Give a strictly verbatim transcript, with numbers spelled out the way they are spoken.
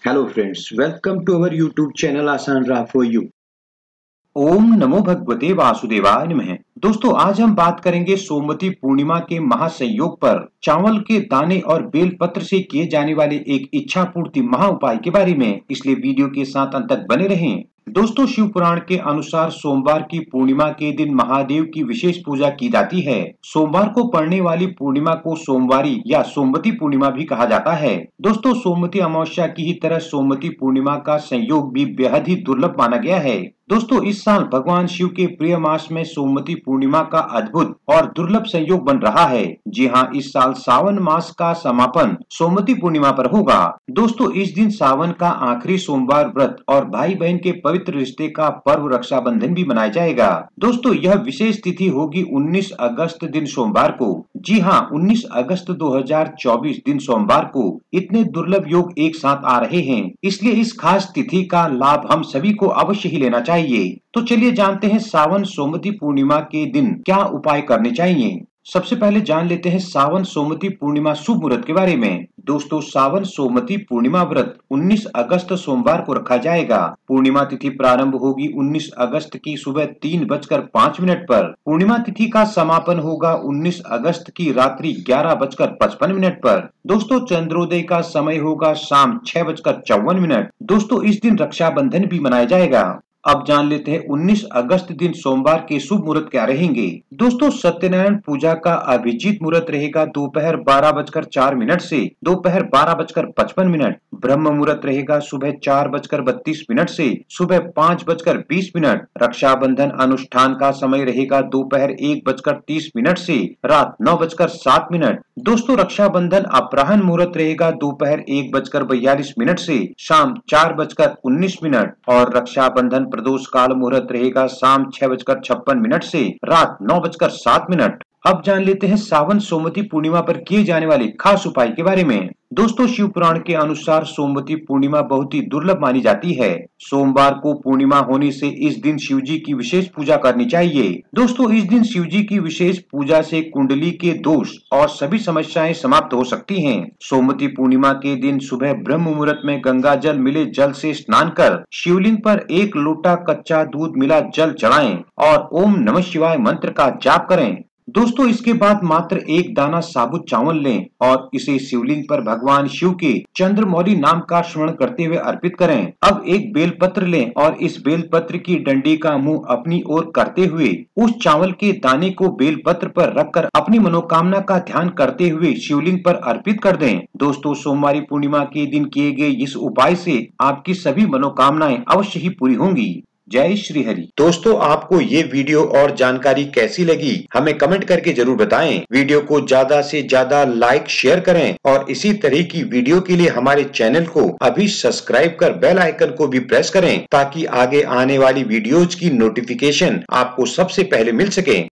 Hello friends, welcome to our YouTube channel Asan Ra for you. ओम नमो भगवते वासुदेवाय नमः। दोस्तों आज हम बात करेंगे सोमवती पूर्णिमा के महासंयोग पर चावल के दाने और बेल पत्र से किए जाने वाले एक इच्छा पूर्ति महा उपाय के बारे में, इसलिए वीडियो के साथ अंत तक बने रहें। दोस्तों शिव पुराण के अनुसार सोमवार की पूर्णिमा के दिन महादेव की विशेष पूजा की जाती है। सोमवार को पड़ने वाली पूर्णिमा को सोमवारी या सोमवती पूर्णिमा भी कहा जाता है। दोस्तों सोमवती अमावस्या की ही तरह सोमवती पूर्णिमा का संयोग भी बेहद ही दुर्लभ माना गया है। दोस्तों इस साल भगवान शिव के प्रिय मास में सोमवती पूर्णिमा का अद्भुत और दुर्लभ संयोग बन रहा है। जी हाँ, इस साल सावन मास का समापन सोमवती पूर्णिमा पर होगा। दोस्तों इस दिन सावन का आखिरी सोमवार व्रत और भाई बहन के पवित्र रिश्ते का पर्व रक्षाबंधन भी मनाया जाएगा। दोस्तों यह विशेष तिथि होगी उन्नीस अगस्त दिन सोमवार को। जी हाँ, उन्नीस अगस्त दो हजार चौबीस दिन सोमवार को इतने दुर्लभ योग एक साथ आ रहे हैं, इसलिए इस खास तिथि का लाभ हम सभी को अवश्य ही लेना चाहिए। तो चलिए जानते हैं सावन सोमवती पूर्णिमा के दिन क्या उपाय करने चाहिए। सबसे पहले जान लेते हैं सावन सोमवती पूर्णिमा शुभ मुहूर्त के बारे में। दोस्तों सावन सोमवती पूर्णिमा व्रत उन्नीस अगस्त सोमवार को रखा जाएगा। पूर्णिमा तिथि प्रारंभ होगी उन्नीस अगस्त की सुबह तीन बजकर पाँच मिनट पर। पूर्णिमा तिथि का समापन होगा उन्नीस अगस्त की रात्रि ग्यारह बजकर पचपन मिनट पर। दोस्तों चंद्रोदय का समय होगा शाम छह बजकर चौवन मिनट। दोस्तों इस दिन रक्षाबंधन भी मनाया जाएगा। अब जान लेते हैं उन्नीस अगस्त दिन सोमवार के शुभ मुहूर्त क्या रहेंगे। दोस्तों सत्यनारायण पूजा का अभिजीत मुहूर्त रहेगा दोपहर बारह बजकर चार मिनट से दोपहर बारह बजकर पचपन मिनट। ब्रह्म मुहूर्त रहेगा सुबह चार बजकर बत्तीस मिनट से सुबह पाँच बजकर बीस मिनट। रक्षाबंधन अनुष्ठान का समय रहेगा दोपहर एक बजकर तीस मिनट से रात नौ बजकर सात मिनट। दोस्तों रक्षाबंधन अपराह्न मुहूर्त रहेगा दोपहर एक बजकर बयालीस मिनट से शाम चार बजकर उन्नीस मिनट और रक्षाबंधन प्रदोष काल मुहूर्त रहेगा शाम छह बजकर छप्पन मिनट से रात नौ बजकर सात मिनट। अब जान लेते हैं सावन सोमवती पूर्णिमा पर किए जाने वाले खास उपाय के बारे में। दोस्तों शिव पुराण के अनुसार सोमवती पूर्णिमा बहुत ही दुर्लभ मानी जाती है। सोमवार को पूर्णिमा होने से इस दिन शिव जी की विशेष पूजा करनी चाहिए। दोस्तों इस दिन शिव जी की विशेष पूजा से कुंडली के दोष और सभी समस्याएं समाप्त हो सकती हैं। सोमवती पूर्णिमा के दिन सुबह ब्रह्म मुहूर्त में गंगा जल मिले जल से स्नान कर शिवलिंग पर एक लोटा कच्चा दूध मिला जल चढ़ाएं और ओम नमः शिवाय मंत्र का जाप करें। दोस्तों इसके बाद मात्र एक दाना साबुत चावल लें और इसे शिवलिंग पर भगवान शिव के चंद्रमौली नाम का स्मरण करते हुए अर्पित करें। अब एक बेलपत्र लें और इस बेलपत्र की डंडी का मुंह अपनी ओर करते हुए उस चावल के दाने को बेलपत्र पर रखकर अपनी मनोकामना का ध्यान करते हुए शिवलिंग पर अर्पित कर दें। दोस्तों सोमवारी पूर्णिमा के दिन किए गए इस उपाय से आपकी सभी मनोकामनाएं अवश्य ही पूरी होंगी। जय श्री हरि। दोस्तों आपको ये वीडियो और जानकारी कैसी लगी हमें कमेंट करके जरूर बताएं। वीडियो को ज्यादा से ज्यादा लाइक शेयर करें और इसी तरह की वीडियो के लिए हमारे चैनल को अभी सब्सक्राइब कर बेल आइकन को भी प्रेस करें ताकि आगे आने वाली वीडियोज की नोटिफिकेशन आपको सबसे पहले मिल सके।